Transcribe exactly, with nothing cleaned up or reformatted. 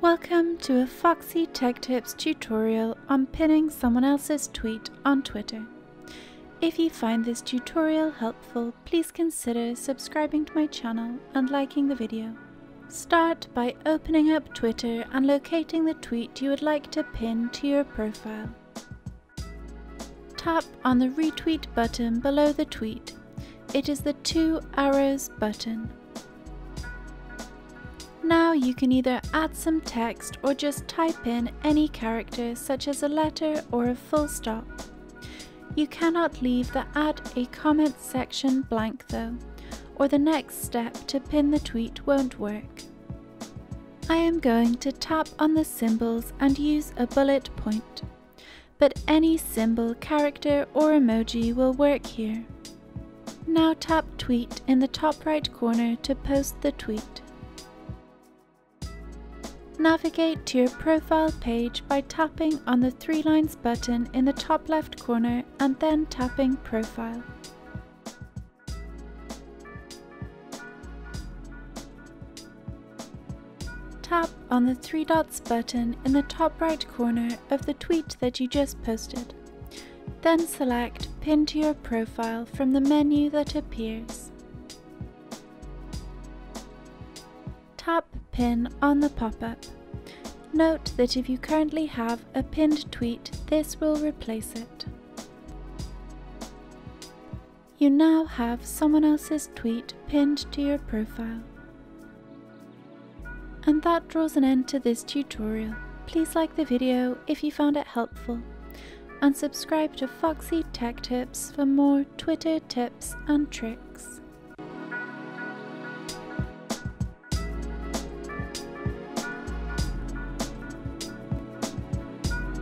Welcome to a Foxy Tech Tips tutorial on pinning someone else's tweet on Twitter. If you find this tutorial helpful, please consider subscribing to my channel and liking the video. Start by opening up Twitter and locating the tweet you would like to pin to your profile. Tap on the retweet button below the tweet. It is the two arrows button. Now you can either add some text or just type in any character such as a letter or a full stop. You cannot leave the add a comment section blank though, or the next step to pin the tweet won't work. I am going to tap on the symbols and use a bullet point, but any symbol, character or emoji will work here. Now tap tweet in the top right corner to post the tweet. Navigate to your profile page by tapping on the three lines button in the top left corner and then tapping Profile. Tap on the three dots button in the top right corner of the tweet that you just posted. Then select Pin to your profile from the menu that appears. Tap Pin on the pop-up. Note that if you currently have a pinned tweet, this will replace it. You now have someone else's tweet pinned to your profile. And that draws an end to this tutorial. Please like the video if you found it helpful, and subscribe to Foxy Tech Tips for more Twitter tips and tricks.